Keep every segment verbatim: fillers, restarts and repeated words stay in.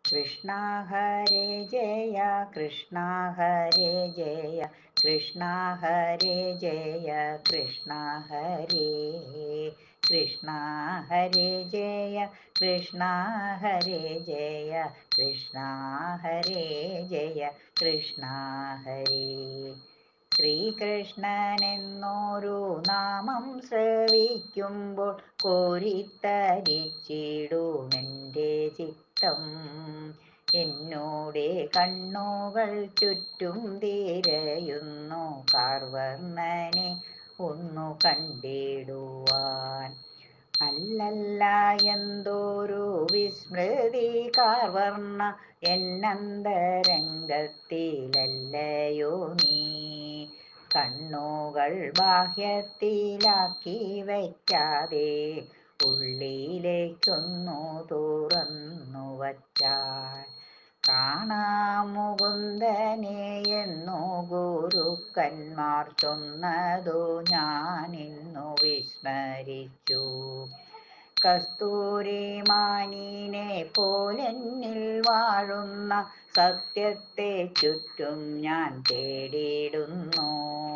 കൃഷ്ണ ഹരേ ജയ കൃഷ്ണ ഹരേ ജയ കൃഷ്ണ ഹരേ ജയ കൃഷ്ണ ഹരേ കൃഷ്ണ ഹരേ ജയ കൃഷ്ണ ഹരേ ജയ കൃഷ്ണ ഹരേ ജയ കൃഷ്ണ ഹരേ. ശ്രീകൃഷ്ണനെന്നൊരു നാമം ശ്രവിക്കുമ്പോൾ കോരിത്തരിച്ചിടുമെൻ്റെ ചിത്തം. എന്നോടെ കണ്ണുകൾ ചുറ്റും തിരയുന്നു കാർവർണ്ണനെ ഒന്നു കണ്ടിടുവാൻ. അല്ലല്ല എന്തൊരു വിസ്മൃതി കാർവർണ്ണ എന്നന്തരംഗത്തിലല്ലയോ നീ. കണ്ണുകൾ ബാഹ്യത്തിലാക്കി വയ്ക്കാതെ ഉള്ളിലേക്കൊന്നു തുറന്നു വച്ചാൽ കാണാം മുകുന്ദനെ എന്നു ഗുരുക്കന്മാർ ചൊന്നതു ഞാനിന്നു വിസ്മരിച്ചു. കസ്തൂരിമാനിനെ പോലെന്നിൽ വാഴുന്ന സത്യത്തെ ചുറ്റും ഞാൻ തേടിയിടുന്നു.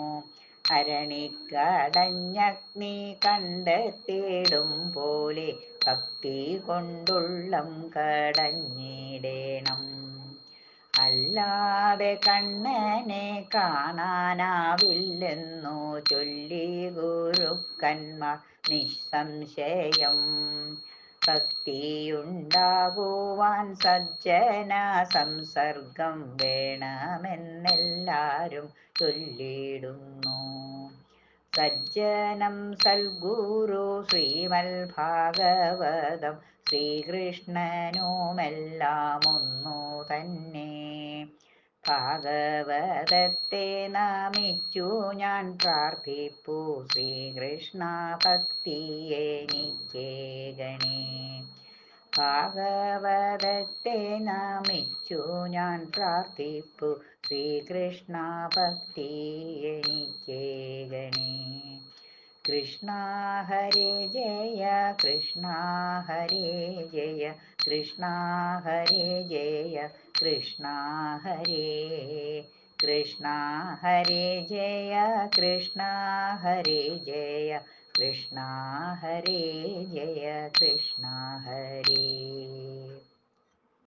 അരണിക്കടഞ്ഞഗ്നി കണ്ടെത്തിയിടും പോലെ ഭക്തി കൊണ്ടുള്ളം കടഞ്ഞിടേണം. അല്ലാതെ കണ്ണനെ കാണാനാവില്ലെന്നു ചൊല്ലി ഗുരുക്കന്മാർ നിസ്സംശയം. ഭക്തിയുണ്ടാകുവാൻ സജ്ജന സംസർഗം വേണമെന്നെല്ലാരും ചൊല്ലിടുന്നു. സജ്ജനം സൽഗുരു ശ്രീമദ്ഭാഗവതം ശ്രീകൃഷ്ണനുമെല്ലാം ഒന്നു തന്നെ. ഭാഗവതത്തെ നമിച്ചു ഞാൻ പ്രാർത്ഥിപ്പു ശ്രീകൃഷ്ണ ഭക്തിയെനിക്കേകണേ. ഭാഗവതത്തെ നമിച്ചു ഞാൻ പ്രാർത്ഥിപ്പു ശ്രീകൃഷ്ണ ഭക്തിയെനിക്കേകണേ. കൃഷ്ണ ഹരേ ജയ കൃഷ്ണ ഹരേ ജയ കൃഷ്ണ ഹരേ ജയ കൃഷ്ണ ഹരേ കൃഷ്ണ ഹരേ ജയ കൃഷ്ണ ഹരേ ജയ കൃഷ്ണ ഹരേ ജയ കൃഷ്ണ ഹരേ.